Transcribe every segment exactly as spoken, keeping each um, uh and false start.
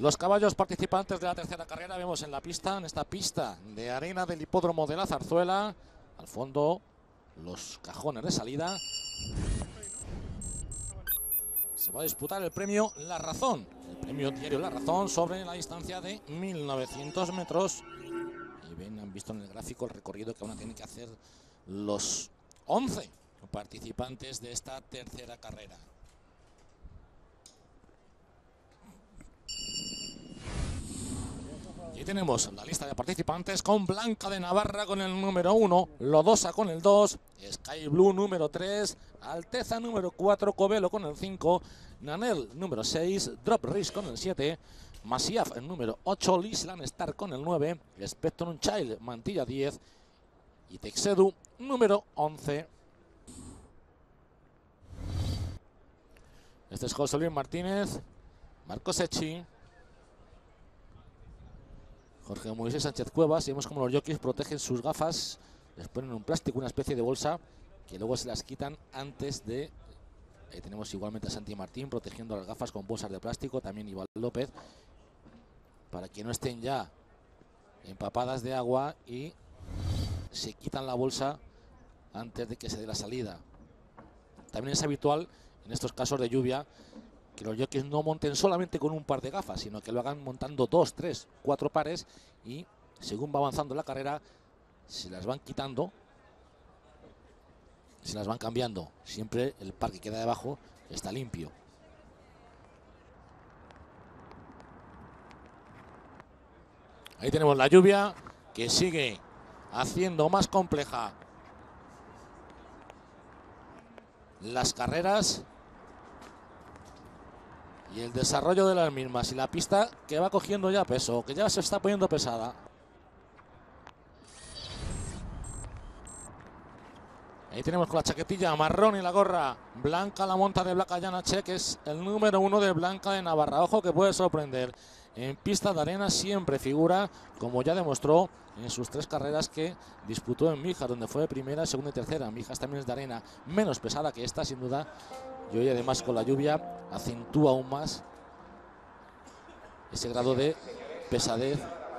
los caballos participantes de la tercera carrera. Vemos en la pista, en esta pista de arena del hipódromo de la Zarzuela, al fondo los cajones de salida. Se va a disputar el premio La Razón, el premio diario La Razón sobre la distancia de mil novecientos metros. Y ven, han visto en el gráfico el recorrido que van a tener que hacer los once participantes de esta tercera carrera. Y tenemos la lista de participantes con Blanca de Navarra con el número uno, Lodosa con el dos, Sky Blue número tres, Alteza número cuatro, Covelo con el cinco, Nanel número seis, Drop Risk con el siete, Masiaf el número ocho, Lisland Star con el nueve, Spectrum Child Mantilla diez y Texedu número once. Este es José Luis Martínez, Marcos Echi, Jorge Moisés Sánchez Cuevas. Y vemos como los jockeys protegen sus gafas, les ponen un plástico, una especie de bolsa, que luego se las quitan antes de... Ahí tenemos igualmente a Santi Martín protegiendo las gafas con bolsas de plástico, también Iván López, para que no estén ya empapadas de agua y se quitan la bolsa antes de que se dé la salida. También es habitual en estos casos de lluvia que los jockeys no monten solamente con un par de gafas, sino que lo hagan montando dos, tres, cuatro pares, y según va avanzando la carrera se las van quitando, se las van cambiando. Siempre el par que queda debajo está limpio. Ahí tenemos la lluvia que sigue haciendo más compleja las carreras y el desarrollo de las mismas, y la pista que va cogiendo ya peso, que ya se está poniendo pesada. Ahí tenemos con la chaquetilla marrón y la gorra blanca la monta de Blanca Janache, que es el número uno de Blanca de Navarra. Ojo que puede sorprender. En pista de arena siempre figura, como ya demostró en sus tres carreras que disputó en Mijas, donde fue primera, segunda y tercera. Mijas también es de arena menos pesada que esta, sin duda. Y hoy además con la lluvia acentúa aún más ese grado de pesadez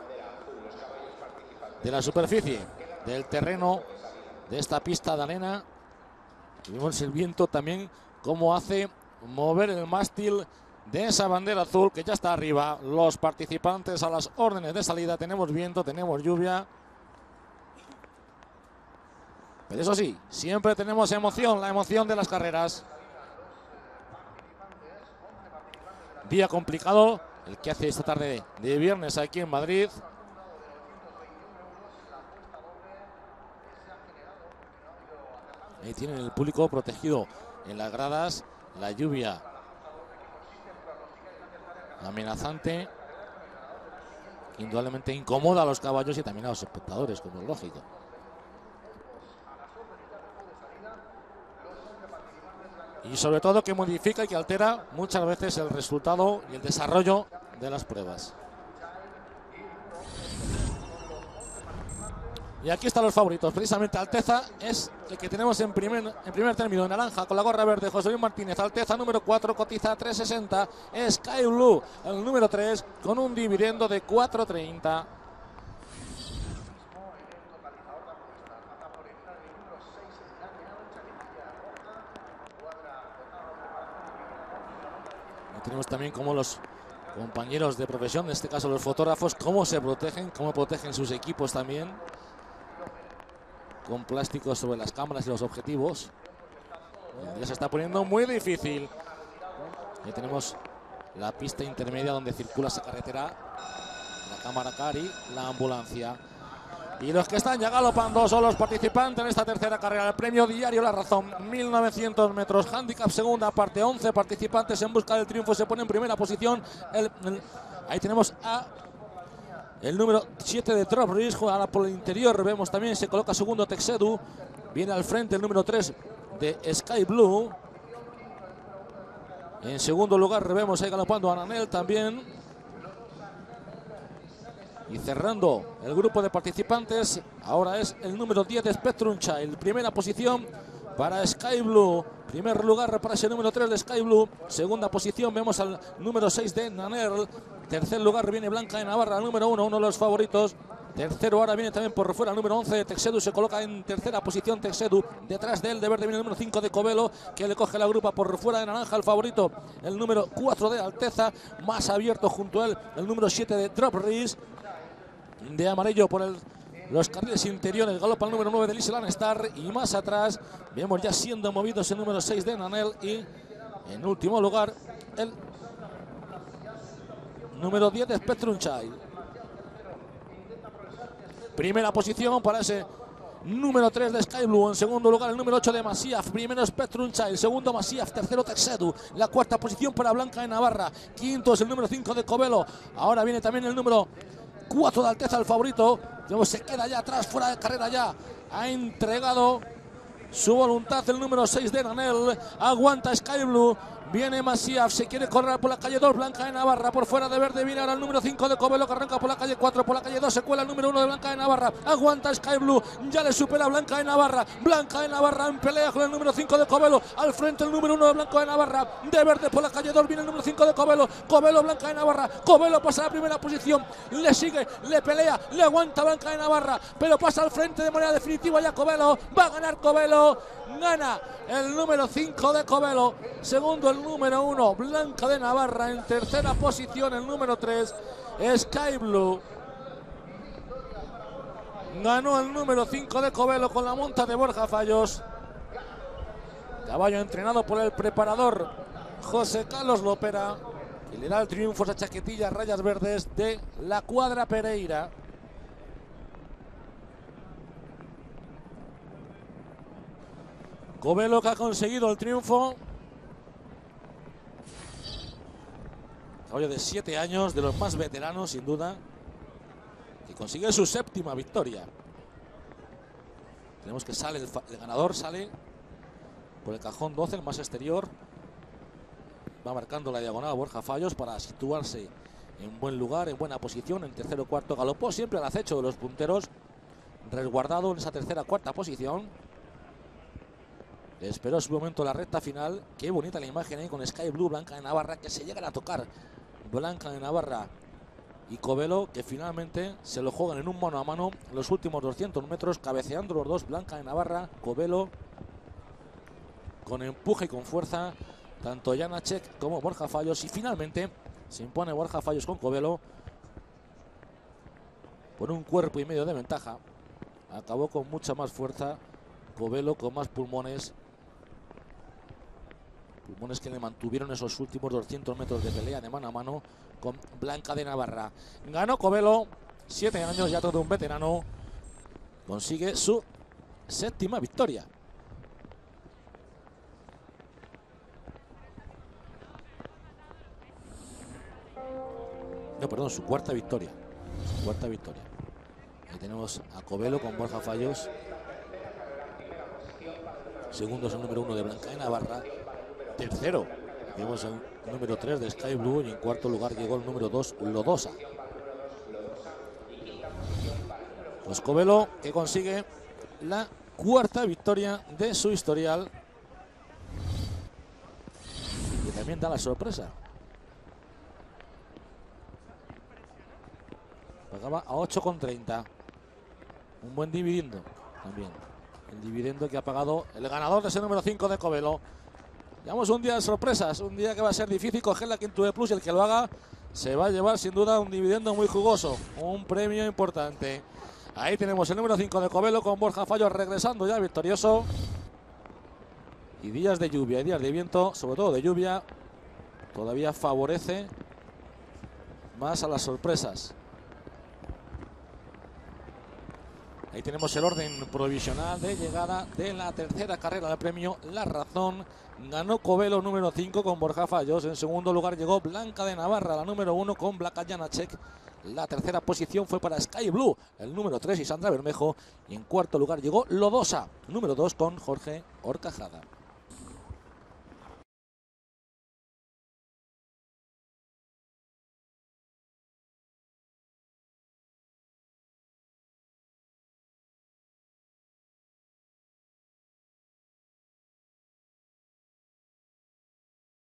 de la superficie, del terreno, de esta pista de arena. Y vemos el viento también cómo hace mover el mástil de esa bandera azul que ya está arriba. Los participantes a las órdenes de salida. Tenemos viento, tenemos lluvia, pero eso sí, siempre tenemos emoción, la emoción de las carreras. Día complicado el que hace esta tarde de viernes aquí en Madrid. Ahí tienen el público protegido en las gradas. La lluvia amenazante, indudablemente incomoda a los caballos y también a los espectadores, como es lógico. Y sobre todo que modifica y que altera muchas veces el resultado y el desarrollo de las pruebas. Y aquí están los favoritos. Precisamente Alteza es el que tenemos en primer, en primer término, en naranja, con la gorra verde. José Luis Martínez. Alteza número cuatro, cotiza tres sesenta. Sky Blue, el número tres, con un dividendo de cuatro treinta. Y tenemos también como los compañeros de profesión, en este caso los fotógrafos, cómo se protegen, cómo protegen sus equipos también, con plásticos sobre las cámaras y los objetivos. Ya se está poniendo muy difícil. Ahí tenemos la pista intermedia donde circula esa carretera, la cámara Cari, la ambulancia. Y los que están ya galopando son los participantes en esta tercera carrera. El premio diario La Razón, mil novecientos metros, handicap segunda parte, once participantes en busca del triunfo. Se pone en primera posición. El, el, ahí tenemos a el número siete de Drop Risk. Ahora por el interior vemos también se coloca segundo Texedu. Viene al frente el número tres de Sky Blue. En segundo lugar vemos ahí galopando a Nanel también. Y cerrando el grupo de participantes, ahora es el número diez de Spectrum Child. Primera posición para Sky Blue. Primer lugar para ese número tres de Sky Blue. Segunda posición vemos al número seis de Nanel. Tercer lugar viene Blanca de Navarra, número uno, uno de los favoritos. Tercero ahora viene también por fuera el número once de Texedu, se coloca en tercera posición Texedu. Detrás de él de verde viene el número cinco de Covelo, que le coge la grupa por fuera de naranja el favorito. El número cuatro de Alteza, más abierto junto a él el número siete de Drop Reese. De amarillo por el, los carriles interiores, galopa el número nueve de Island Star. Y más atrás vemos ya siendo movidos el número seis de Nanel. Y en último lugar el número diez de Spectrum Child. Primera posición para ese número tres de Sky Blue. En segundo lugar el número ocho de Masiaf. Primero Spectrum Child. Segundo Masiaf. Tercero Texedu. La cuarta posición para Blanca de Navarra. Quinto es el número cinco de Covelo. Ahora viene también el número cuatro de Alteza, el favorito. Se queda ya atrás, fuera de carrera ya. Ha entregado su voluntad el número seis de Nanel. Aguanta Sky Blue. Viene Masiaf, se quiere correr por la calle dos, Blanca de Navarra, por fuera de verde viene ahora el número cinco de Covelo, que arranca por la calle cuatro, por la calle dos se cuela el número uno de Blanca de Navarra, aguanta Sky Blue, ya le supera Blanca de Navarra, Blanca de Navarra en pelea con el número cinco de Covelo, al frente el número uno de Blanca de Navarra, de verde por la calle dos viene el número cinco de Covelo, Covelo, Blanca de Navarra, Covelo pasa a la primera posición, le sigue, le pelea, le aguanta Blanca de Navarra, pero pasa al frente de manera definitiva ya Covelo, va a ganar Covelo, gana el número cinco de Covelo, segundo el número uno Blanca de Navarra, en tercera posición el número tres Sky Blue. Ganó el número cinco de Covelo con la monta de Borja Fallos, caballo entrenado por el preparador José Carlos Lopera, que le da el triunfo a esa chaquetilla rayas verdes de la cuadra Pereira. Covelo, que ha conseguido el triunfo. Caballo de siete años, de los más veteranos sin duda, que consigue su séptima victoria. Tenemos que sale el, el ganador, sale por el cajón doce, el más exterior. Va marcando la diagonal Borja Fallos para situarse en buen lugar, en buena posición. En tercero cuarto galopó siempre al acecho de los punteros, resguardado en esa tercera cuarta posición. Esperó su momento la recta final. Qué bonita la imagen ahí con Sky Blue, Blanca de Navarra, que se llegan a tocar Blanca de Navarra y Covelo, que finalmente se lo juegan en un mano a mano en los últimos doscientos metros, cabeceando los dos, Blanca de Navarra, Covelo, con empuje y con fuerza, tanto Janacek como Borja Fallos, y finalmente se impone Borja Fallos con Covelo por un cuerpo y medio de ventaja. Acabó con mucha más fuerza Covelo, con más pulmones. Pulmones que le mantuvieron esos últimos doscientos metros de pelea de mano a mano con Blanca de Navarra. Ganó Covelo, siete años, ya todo un veterano. Consigue su séptima victoria. No, perdón, su cuarta victoria. Su cuarta victoria. Ahí tenemos a Covelo con Borja Fallos. Segundo es el número uno de Blanca de Navarra. Tercero vemos el número tres de Sky Blue, y en cuarto lugar llegó el número dos Lodosa. Pues Covelo, que consigue la cuarta victoria de su historial, y también da la sorpresa. Pagaba a ocho con treinta. Un buen dividendo también. El dividendo que ha pagado el ganador de ese número cinco de Covelo. Llevamos un día de sorpresas, un día que va a ser difícil coger la Quinto de Plus, y el que lo haga se va a llevar sin duda un dividendo muy jugoso, un premio importante. Ahí tenemos el número cinco de Covelo con Borja Fallos regresando ya victorioso. Y días de lluvia y días de viento, sobre todo de lluvia, todavía favorece más a las sorpresas. Ahí tenemos el orden provisional de llegada de la tercera carrera del premio La Razón. Ganó Covelo número cinco con Borja Fallos. En segundo lugar llegó Blanca de Navarra, la número uno, con Blanca Janacek. La tercera posición fue para Sky Blue, el número tres, y Sandra Bermejo. Y en cuarto lugar llegó Lodosa, número dos, con Jorge Horcajada.